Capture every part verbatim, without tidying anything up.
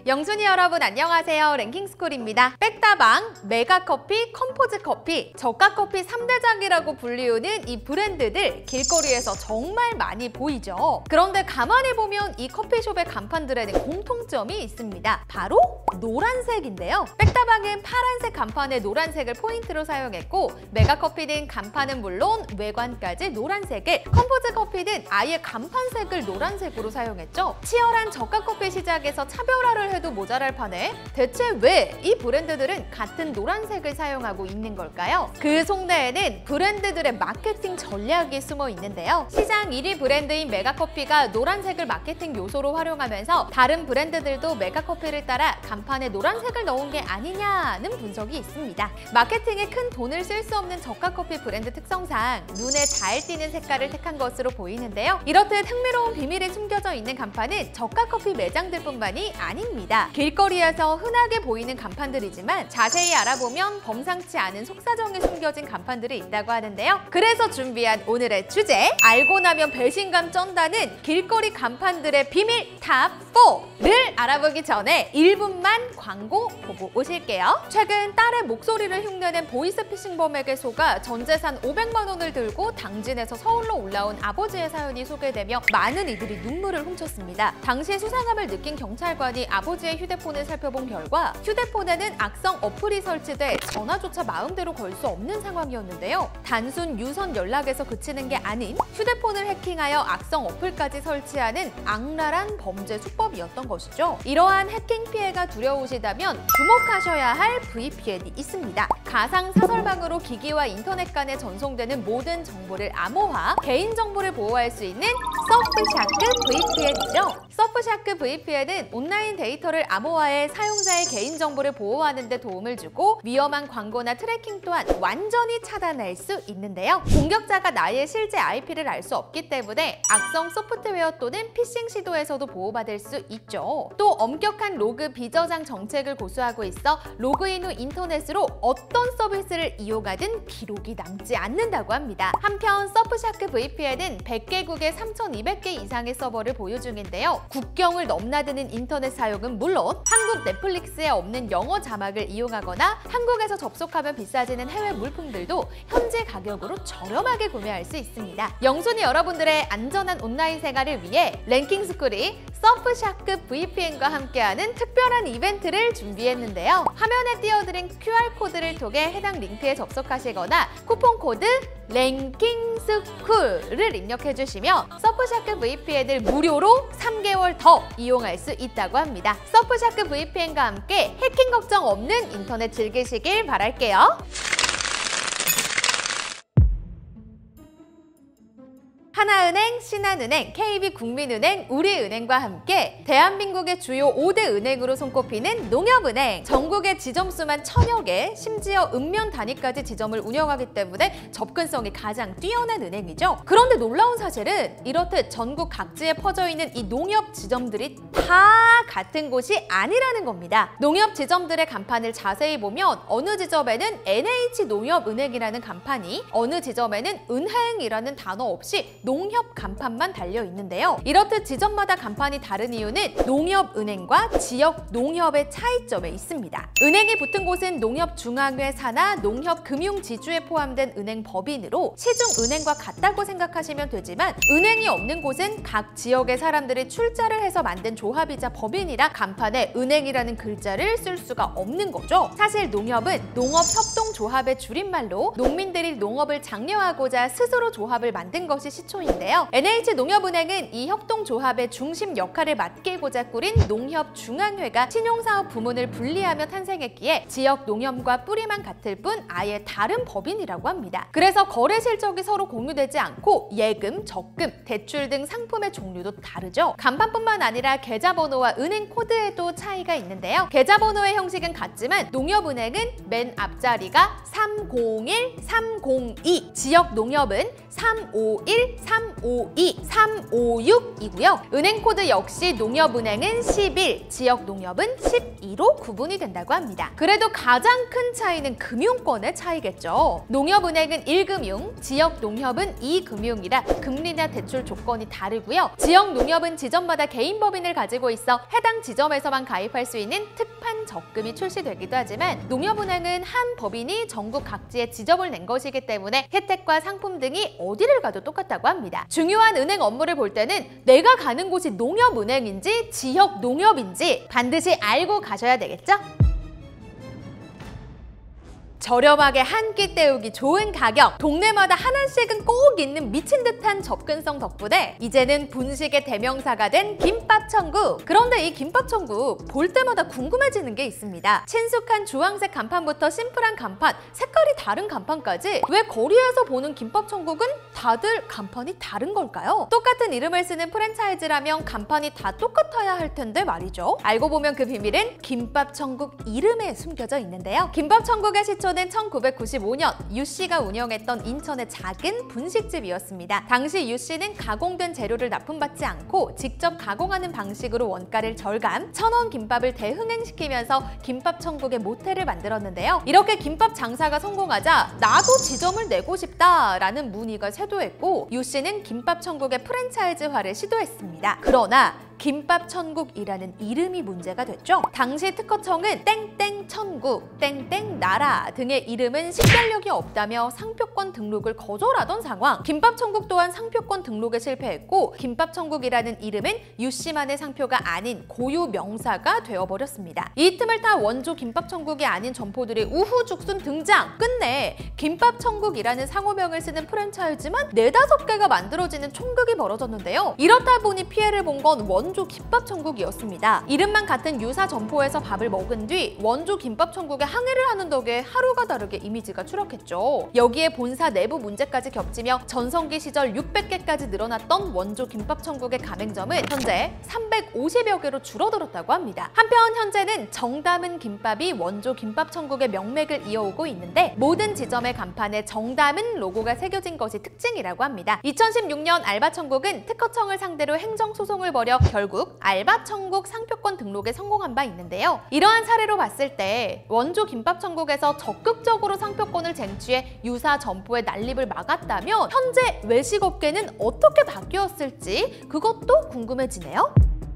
영순이 여러분 안녕하세요. 랭킹스쿨입니다. 백다방, 메가커피, 컴포즈커피, 저가커피 삼 대장이라고 불리우는 이 브랜드들 길거리에서 정말 많이 보이죠. 그런데 가만히 보면 이 커피숍의 간판들에는 공통점이 있습니다. 바로 노란색인데요. 백다방은 파란색 간판에 노란색을 포인트로 사용했고, 메가커피는 간판은 물론 외관까지 노란색을, 컴포즈커피는 아예 간판색을 노란색으로 사용했죠. 치열한 저가커피 시장에서 차별화를 해도 모자랄 판에 대체 왜 이 브랜드들은 같은 노란색을 사용하고 있는 걸까요? 그 속내에는 브랜드들의 마케팅 전략이 숨어 있는데요. 시장 일 위 브랜드인 메가커피가 노란색을 마케팅 요소로 활용하면서 다른 브랜드들도 메가커피를 따라 간판에 노란색을 넣은 게 아니냐는 분석이 있습니다. 마케팅에 큰 돈을 쓸 수 없는 저가커피 브랜드 특성상 눈에 잘 띄는 색깔을 택한 것으로 보이는데요. 이렇듯 흥미로운 비밀이 숨겨져 있는 간판은 저가커피 매장들뿐만이 아닙니다. 길거리에서 흔하게 보이는 간판들이지만 자세히 알아보면 범상치 않은 속사정이 숨겨진 간판들이 있다고 하는데요. 그래서 준비한 오늘의 주제, 알고 나면 배신감 쩐다는 길거리 간판들의 비밀 탑 사를 알아보기 전에 일 분만 광고 보고 오실게요. 최근 딸의 목소리를 흉내낸 보이스피싱범에게 속아 전 재산 오백만 원을 들고 당진에서 서울로 올라온 아버지의 사연이 소개되며 많은 이들이 눈물을 훔쳤습니다. 당시 수상함을 느낀 경찰관이 아버지의 휴대폰을 살펴본 결과 휴대폰에는 악성 어플이 설치돼 전화조차 마음대로 걸 수 없는 상황이었는데요. 단순 유선 연락에서 그치는 게 아닌 휴대폰을 해킹하여 악성 어플까지 설치하는 악랄한 범죄 수법이었던 것이죠. 이러한 해킹 피해가 두려우시다면 주목하셔야 할 브이피엔이 있습니다. 가상 사설방으로 기기와 인터넷 간에 전송되는 모든 정보를 암호화, 개인정보를 보호할 수 있는 서프샤크 브이피엔이죠. 서프샤크 브이피엔은 온라인 데이터를 암호화해 사용자의 개인정보를 보호하는 데 도움을 주고 위험한 광고나 트래킹 또한 완전히 차단할 수 있는데요. 공격자가 나의 실제 아이피를 알 수 없기 때문에 악성 소프트웨어 또는 피싱 시도에서도 보호받을 수 있죠. 또 엄격한 로그 비저장 정책을 고수하고 있어 로그인 후 인터넷으로 어떤 서비스를 이용하든 기록이 남지 않는다고 합니다. 한편 서프샤크 브이피엔은 백 개국에 삼천이백 개 이상의 서버를 보유 중인데요. 국경을 넘나드는 인터넷 사용은 물론 한국 넷플릭스에 없는 영어 자막을 이용하거나 한국에서 접속하면 비싸지는 해외 물품들도 현재 가격으로 저렴하게 구매할 수 있습니다. 영순이 여러분들의 안전한 온라인 생활을 위해 랭킹스쿨이 서프샤크 브이피엔과 함께하는 특별한 이벤트를 준비했는데요. 화면에 띄워드린 큐알코드를 통해 해당 링크에 접속하시거나 쿠폰코드 랭킹스쿨을 입력해주시면 서프샤크 브이피엔을 무료로 삼 개월 더 이용할 수 있다고 합니다. 서프샤크 브이피엔과 함께 해킹 걱정 없는 인터넷 즐기시길 바랄게요. 하나은행, 신한은행, 케이비국민은행, 우리은행과 함께 대한민국의 주요 오 대 은행으로 손꼽히는 농협은행. 전국의 지점수만 천여 개, 심지어 읍면 단위까지 지점을 운영하기 때문에 접근성이 가장 뛰어난 은행이죠. 그런데 놀라운 사실은 이렇듯 전국 각지에 퍼져 있는 이 농협 지점들이 다 같은 곳이 아니라는 겁니다. 농협 지점들의 간판을 자세히 보면 어느 지점에는 엔에이치농협은행이라는 간판이, 어느 지점에는 은행이라는 단어 없이 농협 간판만 달려 있는데요. 이렇듯 지점마다 간판이 다른 이유는 농협은행과 지역 농협의 차이점에 있습니다. 은행이 붙은 곳은 농협중앙회 산하 농협금융지주에 포함된 은행법인으로 시중은행과 같다고 생각하시면 되지만, 은행이 없는 곳은 각 지역의 사람들이 출자를 해서 만든 조합이자 법인이라 간판에 은행이라는 글자를 쓸 수가 없는 거죠. 사실 농협은 농업협동조합의 줄임말로 농민들이 농업을 장려하고자 스스로 조합을 만든 것이 시초입니다. 인데요. 엔에이치농협은행은 이 협동조합의 중심 역할을 맡기고자 꾸린 농협중앙회가 신용사업 부문을 분리하며 탄생했기에 지역 농협과 뿌리만 같을 뿐 아예 다른 법인이라고 합니다. 그래서 거래 실적이 서로 공유되지 않고 예금, 적금, 대출 등 상품의 종류도 다르죠. 간판뿐만 아니라 계좌번호와 은행 코드에도 차이가 있는데요. 계좌번호의 형식은 같지만 농협은행은 맨 앞자리가 삼공일, 삼공이, 지역 농협은 삼오일, 삼오이, 삼오육이고요. 은행 코드 역시 농협은행은 십일, 지역농협은 십이로 구분이 된다고 합니다. 그래도 가장 큰 차이는 금융권의 차이겠죠. 농협은행은 일 금융, 지역농협은 이 금융이라 금리나 대출 조건이 다르고요. 지역농협은 지점마다 개인 법인을 가지고 있어 해당 지점에서만 가입할 수 있는 특판 적금이 출시되기도 하지만 농협은행은 한 법인이 전국 각지에 지점을 낸 것이기 때문에 혜택과 상품 등이 어디를 가도 똑같다고 합니다. 중요한 은행 업무를 볼 때는 내가 가는 곳이 농협은행인지 지역농협인지 반드시 알고 가셔야 되겠죠? 저렴하게 한 끼 때우기 좋은 가격, 동네마다 하나씩은 꼭 있는 미친 듯한 접근성 덕분에 이제는 분식의 대명사가 된 김밥천국. 그런데 이 김밥천국 볼 때마다 궁금해지는 게 있습니다. 친숙한 주황색 간판부터 심플한 간판, 색깔이 다른 간판까지 왜 거리에서 보는 김밥천국은 다들 간판이 다른 걸까요? 똑같은 이름을 쓰는 프랜차이즈라면 간판이 다 똑같아야 할 텐데 말이죠. 알고 보면 그 비밀은 김밥천국 이름에 숨겨져 있는데요. 김밥천국의 시초는 천구백구십오 년 유 씨가 운영했던 인천의 작은 분식집이었습니다. 당시 유 씨는 가공된 재료를 납품받지 않고 직접 가공하는 방식으로 원가를 절감, 천원 김밥을 대흥행시키면서 김밥천국의 모태를 만들었는데요. 이렇게 김밥 장사가 성공하자 나도 지점을 내고 싶다라는 문의가 쇄도했고 유 씨는 김밥천국의 프랜차이즈화를 시도했습니다. 그러나 김밥천국이라는 이름이 문제가 됐죠. 당시 특허청은 땡땡천국, 땡땡나라 등의 이름은 식별력이 없다며 상표권 등록을 거절하던 상황. 김밥천국 또한 상표권 등록에 실패했고 김밥천국이라는 이름은 유 씨만의 상표가 아닌 고유 명사가 되어버렸습니다. 이 틈을 타 원조 김밥천국이 아닌 점포들이 우후죽순 등장! 끝내 김밥천국이라는 상호명을 쓰는 프랜차이즈만 네다섯 개가 만들어지는 총극이 벌어졌는데요. 이렇다 보니 피해를 본 건 원 원조 김밥천국이었습니다. 이름만 같은 유사 점포에서 밥을 먹은 뒤 원조 김밥천국에 항해를 하는 덕에 하루가 다르게 이미지가 추락했죠. 여기에 본사 내부 문제까지 겹치며 전성기 시절 육백 개까지 늘어났던 원조 김밥천국의 가맹점은 현재 삼백오십여 개로 줄어들었다고 합니다. 한편 현재는 정담은 김밥이 원조 김밥천국의 명맥을 이어오고 있는데 모든 지점의 간판에 정담은 로고가 새겨진 것이 특징이라고 합니다. 이천십육 년 알바천국은 특허청을 상대로 행정소송을 벌여 결국 알바천국 상표권 등록에 성공한 바 있는데요. 이러한 사례로 봤을 때 원조 김밥천국에서 적극적으로 상표권을 쟁취해 유사 점포의 난립을 막았다면 현재 외식업계는 어떻게 바뀌었을지 그것도 궁금해지네요.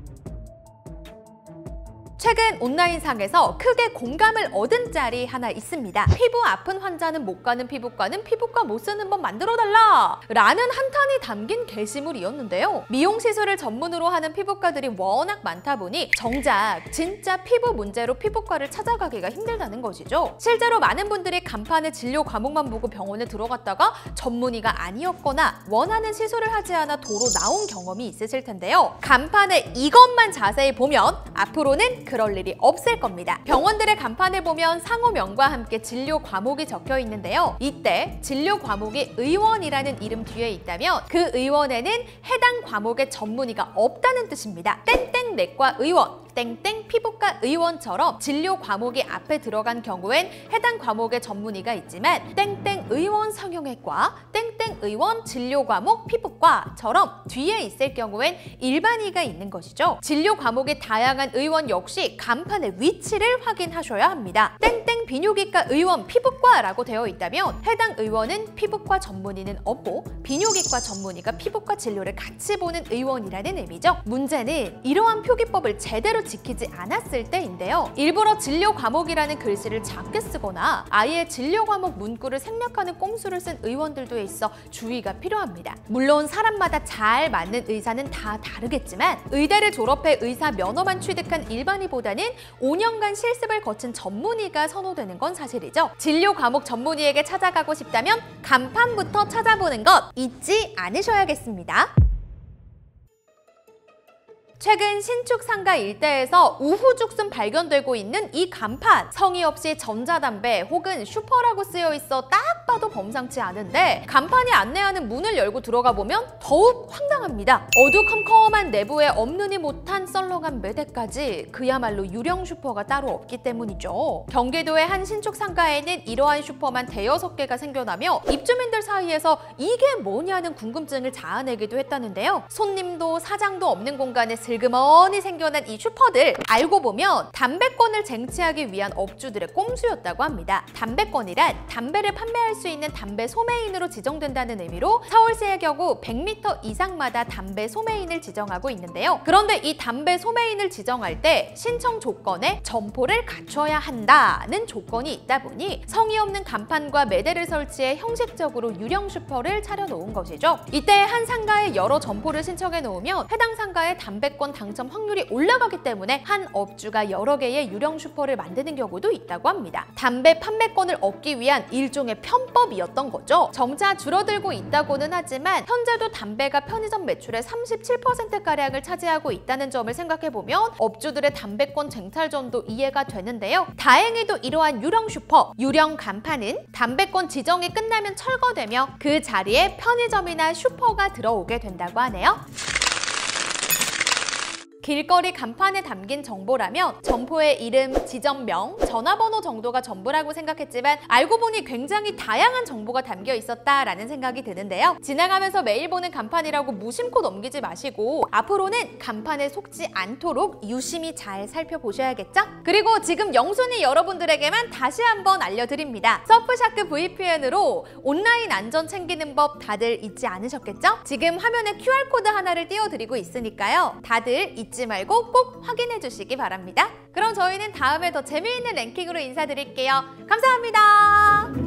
최근 온라인상에서 크게 공감을 얻은 짤이 하나 있습니다. 피부 아픈 환자는 못 가는 피부과는 피부과 못 쓰는 법 만들어달라! 라는 한탄이 담긴 게시물이었는데요. 미용 시술을 전문으로 하는 피부과들이 워낙 많다 보니 정작 진짜 피부 문제로 피부과를 찾아가기가 힘들다는 것이죠. 실제로 많은 분들이 간판에 진료 과목만 보고 병원에 들어갔다가 전문의가 아니었거나 원하는 시술을 하지 않아 도로 나온 경험이 있으실 텐데요. 간판에 이것만 자세히 보면 앞으로는 그럴 일이 없을 겁니다. 병원들의 간판을 보면 상호명과 함께 진료 과목이 적혀 있는데요. 이때 진료 과목이 의원이라는 이름 뒤에 있다면 그 의원에는 해당 과목의 전문의가 없다는 뜻입니다. 땡땡 내과 의원, 땡땡 피부과 의원처럼 진료 과목이 앞에 들어간 경우엔 해당 과목의 전문의가 있지만 땡땡 의원 성형외과, 땡땡 의원 진료 과목 피부과처럼 뒤에 있을 경우엔 일반의가 있는 것이죠. 진료 과목이 다양한 의원 역시 간판의 위치를 확인하셔야 합니다. 땡땡 비뇨기과 의원 피부과라고 되어 있다면 해당 의원은 피부과 전문의는 없고 비뇨기과 전문의가 피부과 진료를 같이 보는 의원이라는 의미죠. 문제는 이러한 표기법을 제대로 지키지 않았을 때인데요. 일부러 진료 과목이라는 글씨를 작게 쓰거나 아예 진료 과목 문구를 생략하는 꼼수를 쓴 의원들도 있어 주의가 필요합니다. 물론 사람마다 잘 맞는 의사는 다 다르겠지만 의대를 졸업해 의사 면허만 취득한 일반의보다는 오 년간 실습을 거친 전문의가 선호되는 건 사실이죠. 진료 과목 전문의에게 찾아가고 싶다면 간판부터 찾아보는 것 잊지 않으셔야겠습니다. 최근 신축 상가 일대에서 우후죽순 발견되고 있는 이 간판, 성의 없이 전자담배 혹은 슈퍼라고 쓰여 있어 딱 봐도 범상치 않은데 간판이 안내하는 문을 열고 들어가 보면 더욱 황당합니다. 어두컴컴한 내부에 없느니 못한 썰렁한 매대까지 그야말로 유령 슈퍼가 따로 없기 때문이죠. 경기도의 한 신축 상가에는 이러한 슈퍼만 대여섯 개가 생겨나며 입주민들 사이에서 이게 뭐냐는 궁금증을 자아내기도 했다는데요. 손님도 사장도 없는 공간에 슬그머니 생겨난 이 슈퍼들, 알고 보면 담배권을 쟁취하기 위한 업주들의 꼼수였다고 합니다. 담배권이란 담배를 판매할 수 있는 담배 소매인으로 지정된다는 의미로 서울시의 경우 백 미터 이상마다 담배 소매인을 지정하고 있는데요. 그런데 이 담배 소매인을 지정할 때 신청 조건에 점포를 갖춰야 한다는 조건이 있다 보니 성의 없는 간판과 매대를 설치해 형식적으로 유령 슈퍼를 차려놓은 것이죠. 이때 한 상가에 여러 점포를 신청해 놓으면 해당 상가의 담배권 당첨 확률이 올라가기 때문에 한 업주가 여러 개의 유령 슈퍼를 만드는 경우도 있다고 합니다. 담배 판매권을 얻기 위한 일종의 편법이었던 거죠. 점차 줄어들고 있다고는 하지만 현재도 담배가 편의점 매출의 삼십칠 퍼센트가량을 차지하고 있다는 점을 생각해보면 업주들의 담배권 쟁탈전도 이해가 되는데요. 다행히도 이러한 유령 슈퍼, 유령 간판은 담배권 지정이 끝나면 철거되며 그 자리에 편의점이나 슈퍼가 들어오게 된다고 하네요. 길거리 간판에 담긴 정보라면 점포의 이름, 지점명, 전화번호 정도가 전부라고 생각했지만 알고 보니 굉장히 다양한 정보가 담겨 있었다라는 생각이 드는데요. 지나가면서 매일 보는 간판이라고 무심코 넘기지 마시고 앞으로는 간판에 속지 않도록 유심히 잘 살펴보셔야겠죠? 그리고 지금 영순이 여러분들에게만 다시 한번 알려드립니다. 서프샤크 브이피엔으로 온라인 안전 챙기는 법 다들 잊지 않으셨겠죠? 지금 화면에 큐알코드 하나를 띄워드리고 있으니까요. 다들 잊지 잊지 말고 꼭 확인해 주시기 바랍니다. 그럼 저희는 다음에 더 재미있는 랭킹으로 인사드릴게요. 감사합니다.